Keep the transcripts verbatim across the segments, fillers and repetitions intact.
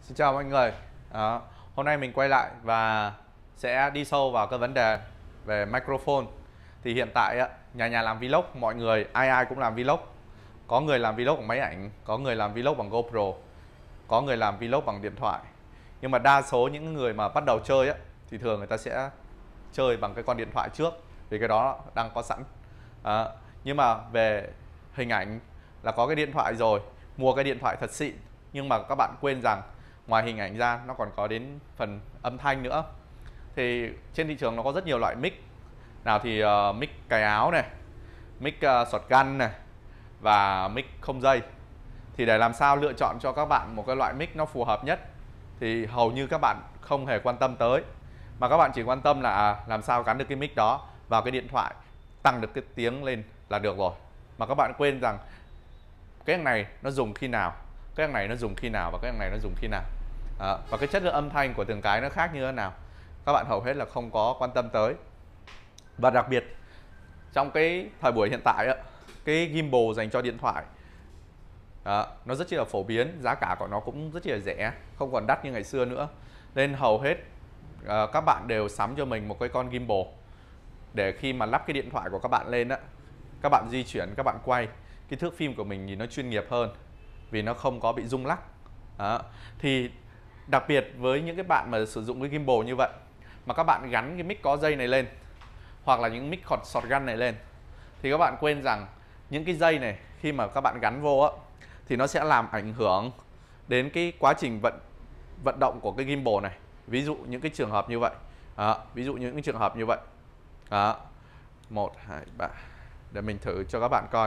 Xin chào mọi người. Đó. Hôm nay mình quay lại và sẽ đi sâu vào các vấn đề về microphone. Thì hiện tại nhà nhà làm vlog, mọi người ai ai cũng làm vlog. Có người làm vlog bằng máy ảnh, có người làm vlog bằng GoPro, có người làm vlog bằng điện thoại. Nhưng mà đa số những người mà bắt đầu chơi á, thì thường người ta sẽ chơi bằng cái con điện thoại trước, vì cái đó đang có sẵn. Đó. Nhưng mà về hình ảnh là có cái điện thoại rồi, mua cái điện thoại thật xịn, nhưng mà các bạn quên rằng ngoài hình ảnh ra nó còn có đến phần âm thanh nữa. Thì trên thị trường nó có rất nhiều loại mic. Nào thì uh, mic cài áo này, mic uh, shotgun này và mic không dây. Thì để làm sao lựa chọn cho các bạn một cái loại mic nó phù hợp nhất thì hầu như các bạn không hề quan tâm tới, mà các bạn chỉ quan tâm là à, làm sao gắn được cái mic đó vào cái điện thoại, tăng được cái tiếng lên là được rồi. Mà các bạn quên rằng cái này nó dùng khi nào, cái này nó dùng khi nào và cái này nó dùng khi nào. À, và cái chất lượng âm thanh của từng cái nó khác như thế nào, các bạn hầu hết là không có quan tâm tới. Và đặc biệt trong cái thời buổi hiện tại á, cái gimbal dành cho điện thoại đó, nó rất là phổ biến, giá cả của nó cũng rất là rẻ, không còn đắt như ngày xưa nữa. Nên hầu hết uh, các bạn đều sắm cho mình một cái con gimbal để khi mà lắp cái điện thoại của các bạn lên á, các bạn di chuyển, các bạn quay, cái thước phim của mình nhìn nó chuyên nghiệp hơn, vì nó không có bị rung lắc. Đó. Thì đặc biệt với những cái bạn mà sử dụng cái gimbal như vậy mà các bạn gắn cái mic có dây này lên, hoặc là những mic shotgun này lên, thì các bạn quên rằng những cái dây này khi mà các bạn gắn vô á, thì nó sẽ làm ảnh hưởng đến cái quá trình vận vận động của cái gimbal này. Ví dụ những cái trường hợp như vậy. Đó. Ví dụ những cái trường hợp như vậy. Đó. một, hai, ba. Để mình thử cho các bạn coi.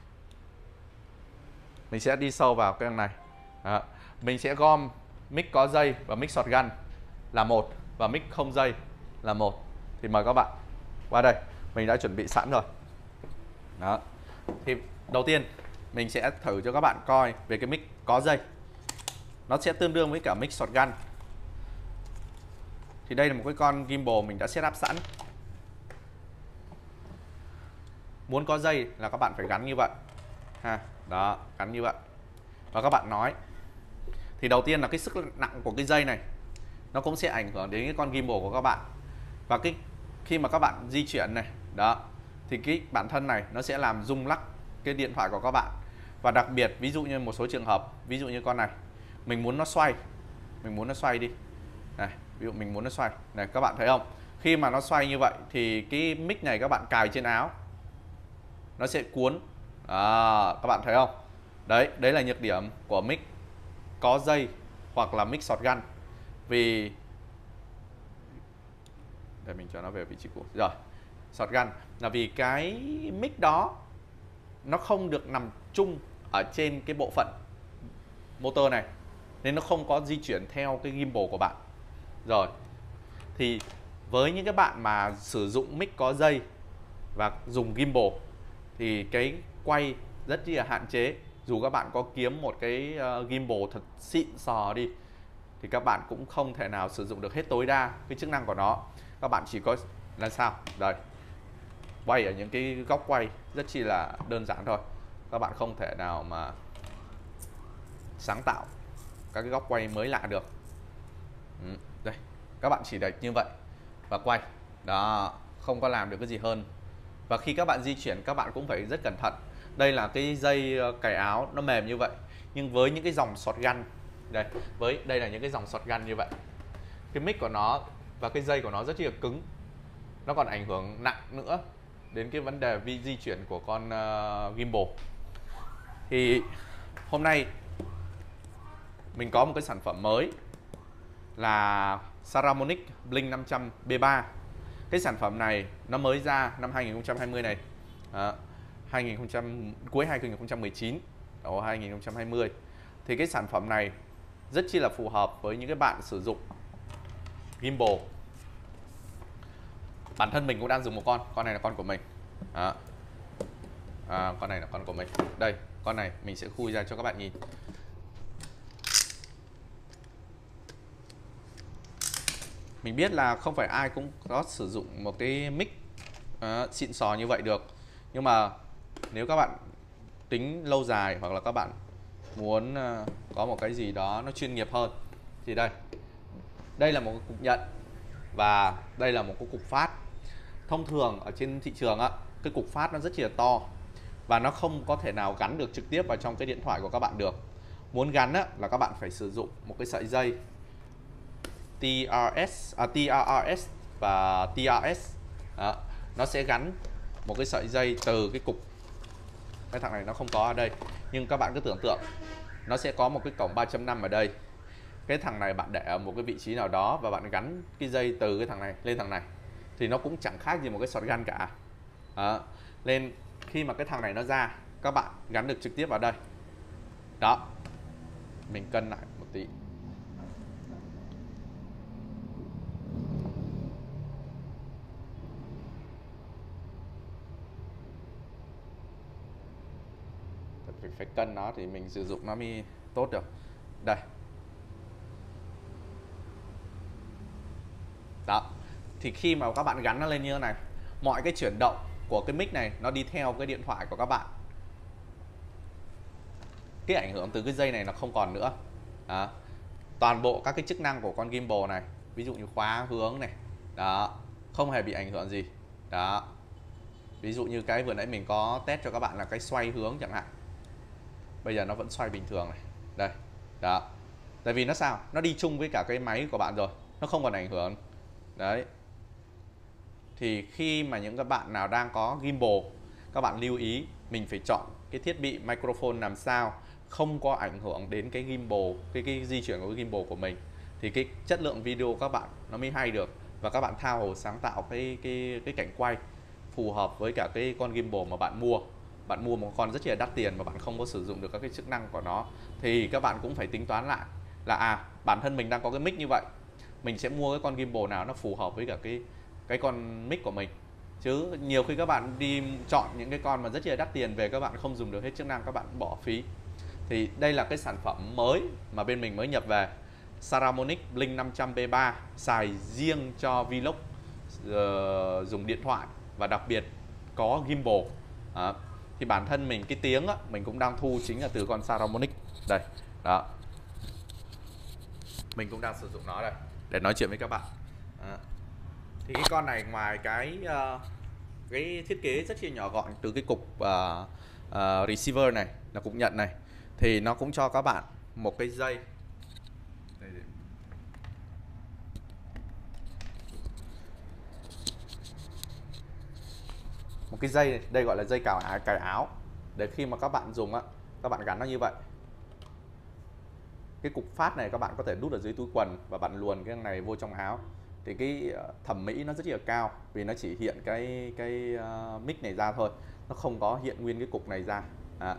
Mình sẽ đi sâu vào cái này. Đó. Mình sẽ gom mic có dây và mic shotgun là một, và mic không dây là một. Thì mời các bạn qua đây, mình đã chuẩn bị sẵn rồi. Đó. Thì đầu tiên mình sẽ thử cho các bạn coi về cái mic có dây. Nó sẽ tương đương với cả mic shotgun. Thì đây là một cái con gimbal mình đã set up sẵn. Muốn có dây là các bạn phải gắn như vậy ha. Đó, gắn như vậy. Và các bạn nói. Thì đầu tiên là cái sức nặng của cái dây này nó cũng sẽ ảnh hưởng đến cái con gimbal của các bạn. Và cái khi mà các bạn di chuyển này, đó, thì cái bản thân này nó sẽ làm rung lắc cái điện thoại của các bạn. Và đặc biệt ví dụ như một số trường hợp, ví dụ như con này, mình muốn nó xoay, mình muốn nó xoay đi. Này, ví dụ mình muốn nó xoay. Này, các bạn thấy không? Khi mà nó xoay như vậy thì cái mic này các bạn cài trên áo, nó sẽ cuốn. À, các bạn thấy không? Đấy, đấy là nhược điểm của mic có dây hoặc là mic shotgun. Vì để mình cho nó về vị trí cũ. Rồi, shotgun là vì cái mic đó nó không được nằm chung ở trên cái bộ phận motor này, nên nó không có di chuyển theo cái gimbal của bạn. Rồi, thì với những cái bạn mà sử dụng mic có dây và dùng gimbal thì cái quay rất là hạn chế. Dù các bạn có kiếm một cái uh, gimbal thật xịn sò đi thì các bạn cũng không thể nào sử dụng được hết tối đa cái chức năng của nó. Các bạn chỉ có là sao? Đây, quay ở những cái góc quay rất chi là đơn giản thôi. Các bạn không thể nào mà sáng tạo các cái góc quay mới lạ được. Ừ, đây, các bạn chỉ đẩy như vậy và quay. Đó, không có làm được cái gì hơn. Và khi các bạn di chuyển các bạn cũng phải rất cẩn thận. Đây là cái dây cài áo nó mềm như vậy, nhưng với những cái dòng shotgun, đây, với đây là những cái dòng shotgun như vậy, cái mic của nó và cái dây của nó rất là cứng. Nó còn ảnh hưởng nặng nữa đến cái vấn đề vi di chuyển của con uh, gimbal. Thì hôm nay mình có một cái sản phẩm mới là Saramonic Blink năm trăm B ba. Cái sản phẩm này nó mới ra năm hai nghìn không trăm hai mươi này, à, hai nghìn không trăm cuối hai nghìn không trăm mười chín đầu hai nghìn không trăm hai mươi. Thì cái sản phẩm này rất chi là phù hợp với những cái bạn sử dụng gimbal. Bản thân mình cũng đang dùng một con, con này là con của mình. À, à, con này là con của mình. Đây, con này mình sẽ khui ra cho các bạn nhìn. Mình biết là không phải ai cũng có sử dụng một cái mic uh, xịn sò như vậy được. Nhưng mà nếu các bạn tính lâu dài hoặc là các bạn muốn uh, có một cái gì đó nó chuyên nghiệp hơn thì đây, đây là một cái cục nhận và đây là một cái cục phát. Thông thường ở trên thị trường á, cái cục phát nó rất là to và nó không có thể nào gắn được trực tiếp vào trong cái điện thoại của các bạn được. Muốn gắn á, là các bạn phải sử dụng một cái sợi dây tê rờ ét, à, tê rờ rờ ét và tê rờ ét. Đó, nó sẽ gắn một cái sợi dây từ cái cục, cái thằng này nó không có ở đây, nhưng các bạn cứ tưởng tượng nó sẽ có một cái cổng ba chấm năm ở đây. Cái thằng này bạn để ở một cái vị trí nào đó và bạn gắn cái dây từ cái thằng này lên thằng này thì nó cũng chẳng khác gì một cái shotgun cả. Đó, nên khi mà cái thằng này nó ra, các bạn gắn được trực tiếp vào đây. Đó, mình cân lại một tí. Phải, phải cân nó thì mình sử dụng nó mới tốt được. Đây. Đó, thì khi mà các bạn gắn nó lên như thế này, mọi cái chuyển động của cái mic này nó đi theo cái điện thoại của các bạn. Cái ảnh hưởng từ cái dây này nó không còn nữa. Đó. Toàn bộ các cái chức năng của con gimbal này, ví dụ như khóa hướng này, đó, không hề bị ảnh hưởng gì. Đó. Ví dụ như cái vừa nãy mình có test cho các bạn là cái xoay hướng chẳng hạn. Bây giờ nó vẫn xoay bình thường này. Đây. Đó. Tại vì nó sao? Nó đi chung với cả cái máy của bạn rồi, nó không còn ảnh hưởng. Đấy. Thì khi mà những các bạn nào đang có gimbal, các bạn lưu ý mình phải chọn cái thiết bị microphone làm sao không có ảnh hưởng đến cái gimbal, cái cái di chuyển của cái gimbal của mình, thì cái chất lượng video các bạn nó mới hay được và các bạn tha hồ sáng tạo cái cái cái cảnh quay phù hợp với cả cái con gimbal mà bạn mua. Bạn mua một con rất là đắt tiền mà bạn không có sử dụng được các cái chức năng của nó, thì các bạn cũng phải tính toán lại là à, bản thân mình đang có cái mic như vậy, mình sẽ mua cái con gimbal nào nó phù hợp với cả cái cái con mic của mình. Chứ nhiều khi các bạn đi chọn những cái con mà rất là đắt tiền về, các bạn không dùng được hết chức năng, các bạn bỏ phí. Thì đây là cái sản phẩm mới mà bên mình mới nhập về, Saramonic Blink năm trăm B ba, xài riêng cho vlog, uh, dùng điện thoại và đặc biệt có gimbal. À, thì bản thân mình cái tiếng á, mình cũng đang thu chính là từ con Saramonic đây. Đó, mình cũng đang sử dụng nó đây để nói chuyện với các bạn. À, thì cái con này ngoài cái uh, cái thiết kế rất là nhỏ gọn từ cái cục uh, uh, receiver này, là cục nhận này, thì nó cũng cho các bạn một cái dây. Đây, đây. Một cái dây này, đây gọi là dây cào áo, cài áo, để khi mà các bạn dùng á, các bạn gắn nó như vậy. Cái cục phát này các bạn có thể đút ở dưới túi quần và bạn luồn cái này vô trong áo. Thì cái thẩm mỹ nó rất là cao, vì nó chỉ hiện cái cái uh, mic này ra thôi, nó không có hiện nguyên cái cục này ra. À,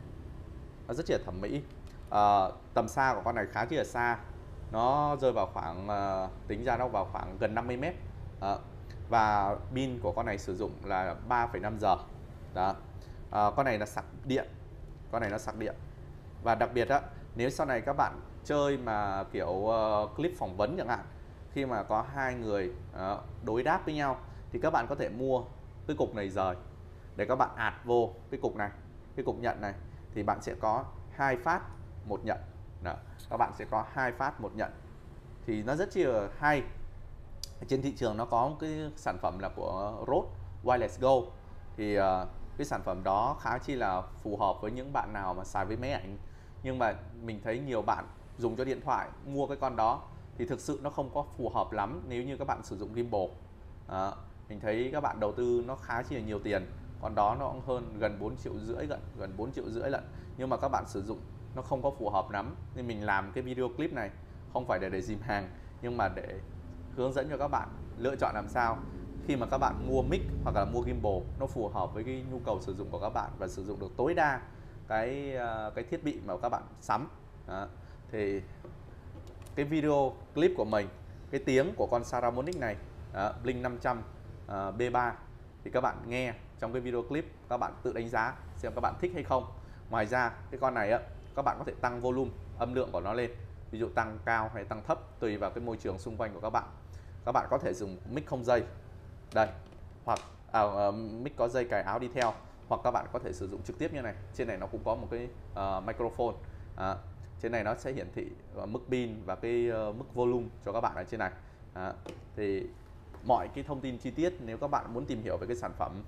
nó rất là thẩm mỹ. À, tầm xa của con này khá là xa, nó rơi vào khoảng uh, tính ra nó vào khoảng gần năm mươi mét. À, và pin của con này sử dụng là ba phẩy năm giờ. Đó. À, con này là sạc điện, con này nó sạc điện. Và đặc biệt á, nếu sau này các bạn chơi mà kiểu uh, clip phỏng vấn chẳng hạn, khi mà có hai người uh, đối đáp với nhau, thì các bạn có thể mua cái cục này rời để các bạn ạt vô cái cục này, cái cục nhận này, thì bạn sẽ có hai phát một nhận. Đó. Các bạn sẽ có hai phát một nhận, thì nó rất là hay. Trên thị trường nó có một cái sản phẩm là của Rode Wireless Go, thì uh, cái sản phẩm đó khá chi là phù hợp với những bạn nào mà xài với máy ảnh. Nhưng mà mình thấy nhiều bạn dùng cho điện thoại mua cái con đó thì thực sự nó không có phù hợp lắm nếu như các bạn sử dụng gimbal. À, mình thấy các bạn đầu tư nó khá chi là nhiều tiền, con đó nó cũng hơn gần bốn triệu rưỡi, gần gần bốn triệu rưỡi lận, nhưng mà các bạn sử dụng nó không có phù hợp lắm. Nên mình làm cái video clip này không phải để để dìm hàng, nhưng mà để hướng dẫn cho các bạn lựa chọn làm sao khi mà các bạn mua mic hoặc là mua gimbal nó phù hợp với cái nhu cầu sử dụng của các bạn và sử dụng được tối đa cái cái thiết bị mà các bạn sắm. Đó. Thì cái video clip của mình, cái tiếng của con Saramonic này, đó, Blink năm trăm uh, B ba, thì các bạn nghe trong cái video clip, các bạn tự đánh giá xem các bạn thích hay không. Ngoài ra cái con này á, các bạn có thể tăng volume, âm lượng của nó lên, ví dụ tăng cao hay tăng thấp tùy vào cái môi trường xung quanh của các bạn. Các bạn có thể dùng mic không dây đây, hoặc à, uh, mic có dây cài áo đi theo, hoặc các bạn có thể sử dụng trực tiếp như này. Trên này nó cũng có một cái uh, microphone. À, Trên này nó sẽ hiển thị mức pin và cái uh, mức volume cho các bạn ở trên này. Đó. Thì mọi cái thông tin chi tiết nếu các bạn muốn tìm hiểu về cái sản phẩm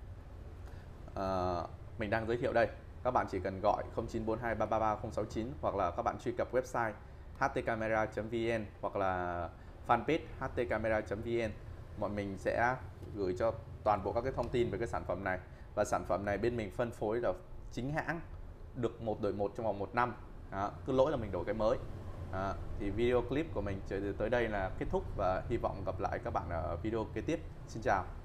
uh, mình đang giới thiệu đây, các bạn chỉ cần gọi không chín bốn hai ba ba ba không sáu chín, hoặc là các bạn truy cập website h t camera chấm v n hoặc là fanpage h t camera chấm v n. Bọn mình sẽ gửi cho toàn bộ các cái thông tin về cái sản phẩm này. Và sản phẩm này bên mình phân phối là chính hãng, được một đổi một trong vòng một năm. Đó, cứ lỗi là mình đổi cái mới. Đó, thì video clip của mình tới đây là kết thúc, và hy vọng gặp lại các bạn ở video kế tiếp. Xin chào.